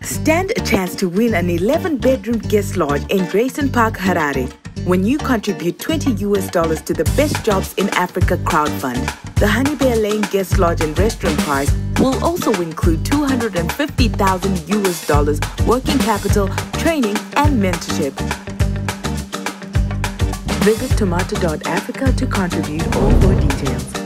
Stand a chance to win an 11-bedroom guest lodge in Grayson Park, Harare, when you contribute $20 to the Best Jobs in Africa crowdfund. The Honeybear Lane Guest Lodge and Restaurant prize will also include $250,000 working capital, training, and mentorship. Visit tomato.africa to contribute, or for details.